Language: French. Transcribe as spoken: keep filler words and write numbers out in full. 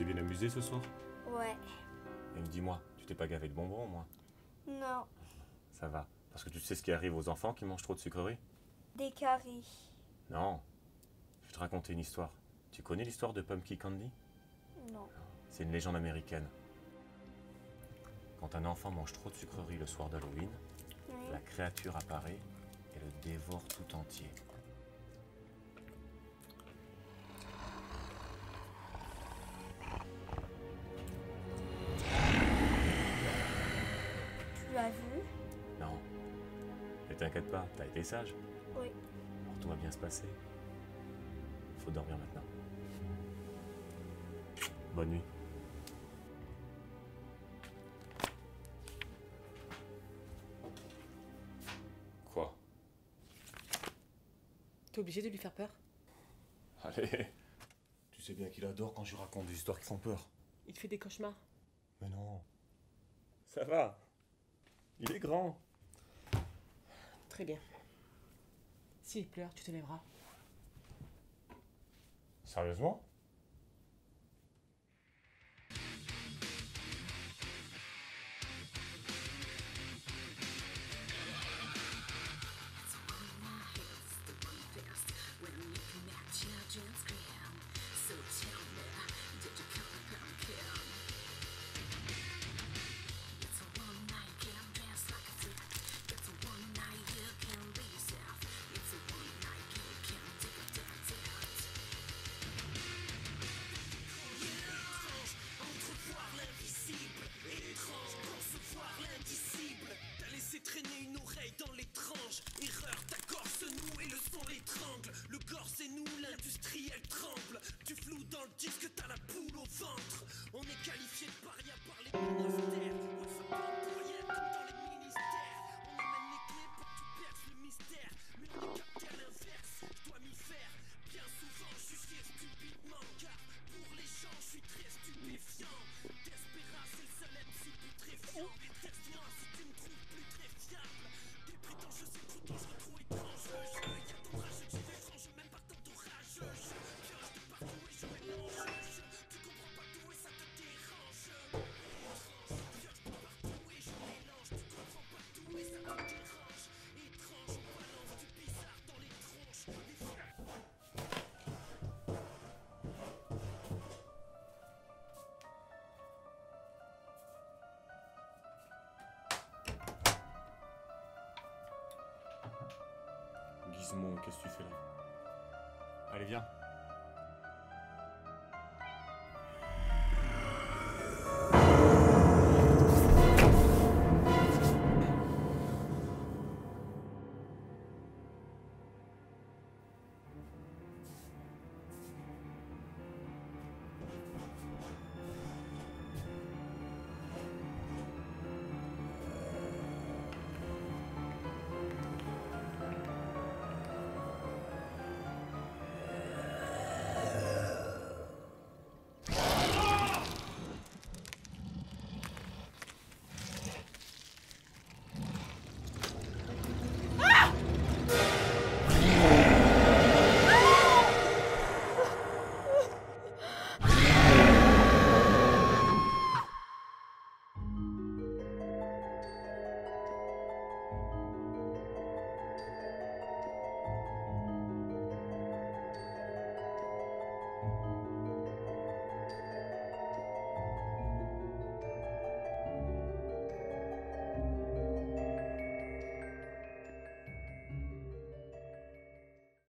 t'es bien amusé ce soir? Ouais. Et dis-moi, tu t'es pas gavé de bonbons, moi? Non. Ça va. Parce que tu sais ce qui arrive aux enfants qui mangent trop de sucreries? Des caries. Non. Je vais te raconter une histoire. Tu connais l'histoire de Pumpkin Candy? Non. C'est une légende américaine. Quand un enfant mange trop de sucreries le soir d'Halloween, Oui. la créature apparaît et le dévore tout entier. Tu l'as vu? Non. Mais t'inquiète pas, t'as été sage. Oui. Alors tout va bien se passer. Faut dormir maintenant. Bonne nuit. Quoi? T'es obligé de lui faire peur? Allez. Tu sais bien qu'il adore quand je raconte des histoires qui font peur. Il te fait des cauchemars. Mais non. Ça va. Il est grand. Très bien. S'il pleure, tu te lèveras. Sérieusement? Traîner une oreille dans l'étrange. Erreur, d'accord, ce nous et le son l'étrangle. Le corps c'est nous, l'industrie elle tremble. Du flou dans le disque, t'as la poule au ventre. On est qualifié de paria par les ministères. On se prend pour rien comme dans les ministères. On amène les clés pour que tu perces le mystère. Mais on est capté à l'inverse, je dois m'y faire. Bien souvent je suis fier stupidement. Car pour les gens je suis très stupéfiant. Despera c'est le seul M C putréfiant. Déterminant si tu me trouves plus très fiable. Des prétentieux c'est trop dangereux, trop étrange. Y'a d'orage, j'ai d'étrange, même par tant d'orage. Je pioche de partout et je mélange. Tu comprends pas tout et ça te dérange. Étrange, je pioche de partout et je mélange. Tu comprends pas tout et ça te dérange. Étrange, on balance du bizarre dans les tronches. Les Gizmo, qu'est-ce que tu fais là? Allez, viens.